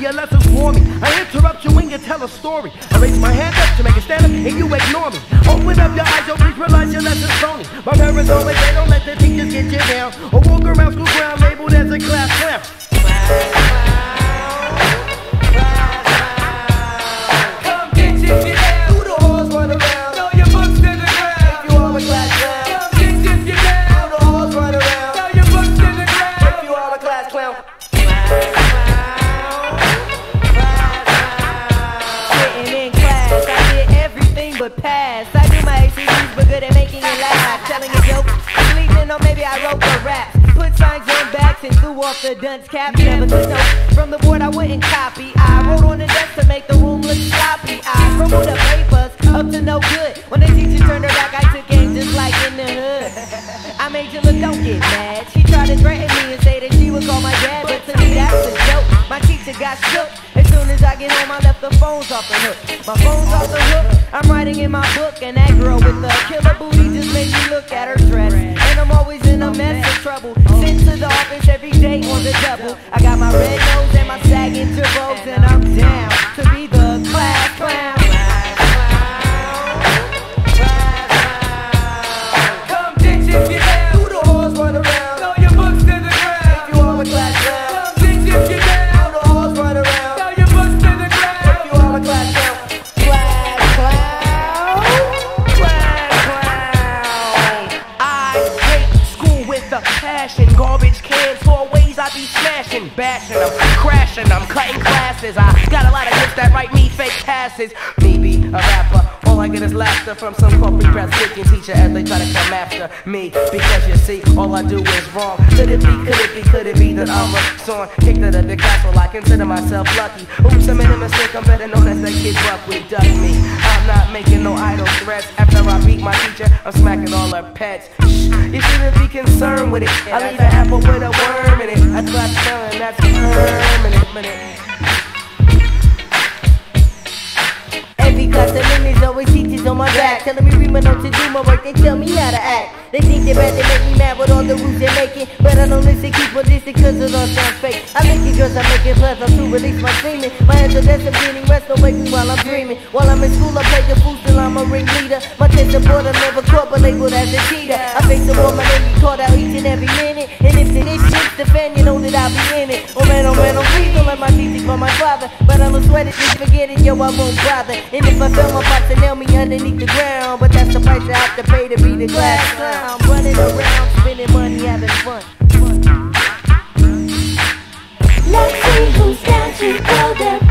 your lessons for me. I interrupt you when you tell a story. I raise my hand up to make a stand up and you ignore me. Open up your eyes, yo, please realize your lesson's phony. My parents always say don't let the teachers get you down, or walk around school ground labeled as a class clown. Come get your shit down. Do the halls run around? Throw your books to the ground. If you are a class clown. Come get your shit down. Do the halls run around? Throw your books to the ground. If you are a class clown. Sitting in class, I did everything but pass. I do my ACTs, but good at making you laugh. Telling a joke, sleeping, or maybe I wrote the rap. Put signs on backs and threw off the dunce cap. Never took notes from the board, I wouldn't copy. I wrote on the desk to make the room look sloppy. I crumbled the papers up to no good. When the teacher turned her back, I took aim just like in the hood. I made you look, don't get mad. She tried to threaten me and say that she would call my dad, but to me that's a joke. My teacher got shook. As soon as I get home, I left the phones off the hook. My phone's off the hook. I'm writing in my book, and that girl with the killer booty just made me look at her dress. And I'm always in a mess of trouble. Sent to the office every day on the double. I got my red nose and my sagging turbos, and I'm down to be the class clown. Come get your shit down. Do the halls run around? Throw your books to the ground. If you are a class clown. Come get your shit down. Do the halls run around? Throw your books to the ground. If you are a class clown. Class clown. Class clown. I hate school with a passion. Garbage cans, hallways I be smashing, bashing them, crashing them, cutting classes. I got a lot of kids that write me fake passes. Me be a rapper, all I get is laughter from some corporate grass kicking teacher as they try to come after me. Because you see, all I do is wrong. Could it be that I'm a son kicked out of the class? Well, I consider myself lucky. Oops, I made a mistake, I'm better known as that kid Buck with Duck Me. I'm not making no idle threats. After I beat my teacher, I'm smacking all her pets. Shh, you shouldn't be concerned with it. I leave an apple with a worm in it. A class felon, that's permanent. Every class of limits always teachers on my back, telling me read my notes to do my work. They tell me how to act. They think they better make me mad with all the rules they're making, but I don't listen, keep on dissing cause it all sounds fake. I make it girls, I make it plus, I'm to release my semen. My hands are desk, I'm getting rest, don't wake me while I'm dreaming. While I'm in school, I play the fool till I'm a ringleader. My test support, I'm never caught, but labeled as a cheater. I face the war, my name be called out each and every minute. And if this shit's the fan, you know that I'll be in it. Oh man, please don't let my teacher call my father. But I don't sweat it, just forget it, yo, I won't bother. And if I fail, my pops will nail me underneath the ground. But that's the price I have to pay to be the class clown. I'm running around, spending money, having fun. Let's see who's down to go their